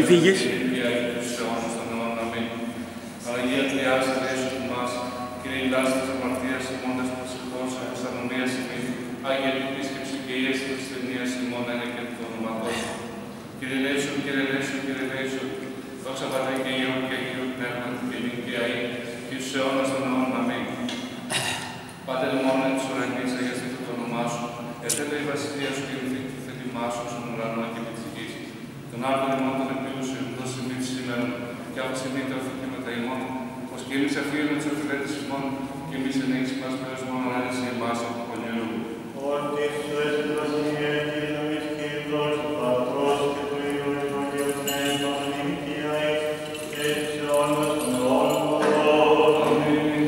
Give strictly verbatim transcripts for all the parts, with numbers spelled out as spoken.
Μην φύγεις. Παναγία Τριάς, Ελέησου ημάς, Κύριε ηλάς της αμαρτίας ημώντας προσευχώς, εξανομίας ημίν, Άγιε επίσκεψη και ίες της χριστιανίας ημών ένα και του ονοματός. Κύριε ελέησου, Κύριε ελέησου, Κύριε ελέησου, δόξα Πατρί και Υιό και Αγίου Πνεύματι και νυν και αεί, και στους αιώνας των αιώνων. Αμήν. Πάτερ ημών εν της ουρανής, αγιαστήτω το όνομά σου, ερχέται η βασιλεία σου και ενωθεί το θέτημά σου στον ουρανό και επί της γης. Τον άρτον ημών των επίουσιων, δώσε ημί της σήμερα, και άφησε ημί τα ορθοκύματα ημών, πως και εμείς αφήνουμε τους αφιλέτες ημών, και εμείς εν έχεις μας πέρας μόνο άρεσε εμάς από το πονηρού. Ότι σου έσαι βασιλεία και η νομής και η δόξα του Πατρός και του Υιού και του Αγίου Πνεύματος νύχια και στους αιώνας των αιώνων. Αμήν.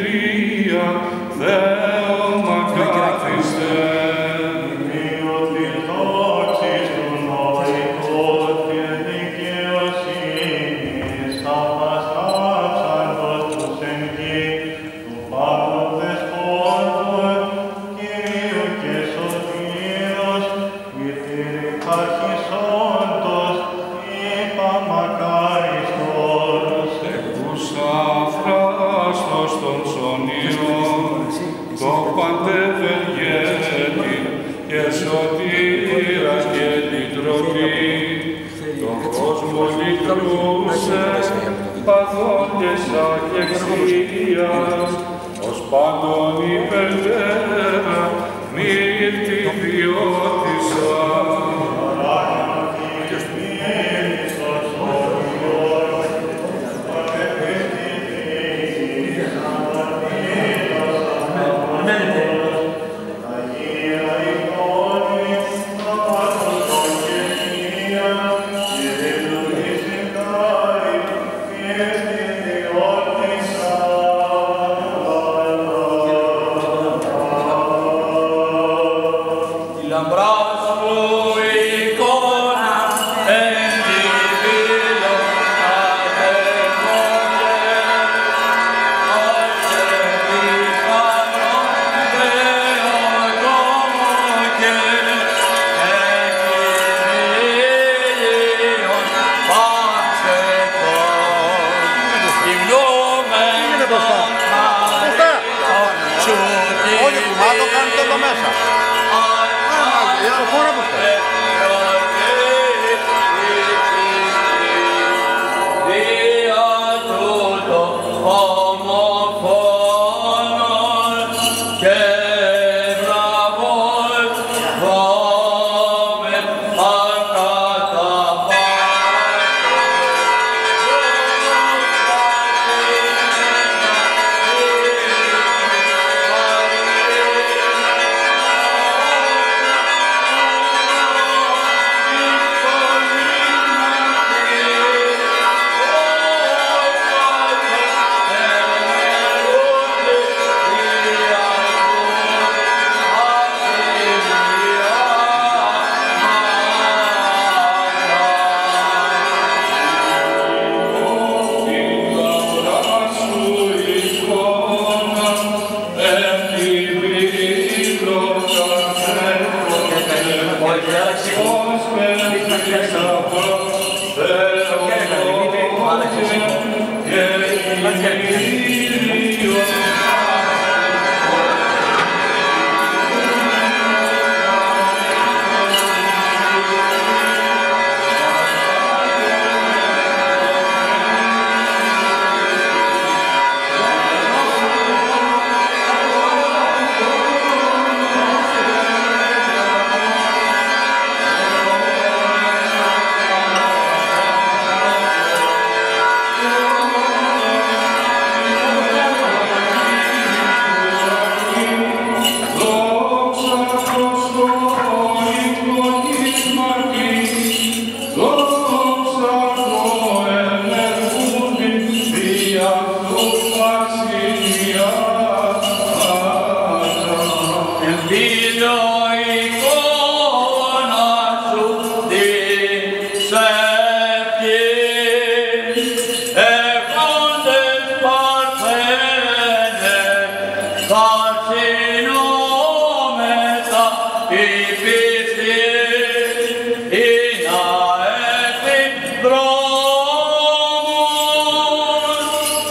Θεό μακάθιστε, και σωτήρα και λυτρωτή, τον κόσμο λυτρούσε, παθόντες αγεξίας, ως πάντων υπερτέρα, μύρτη ποιότησα.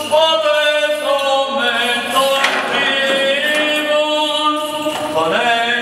Amen.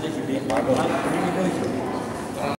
έχει δει. Μάλλον. Είναι λόγιο.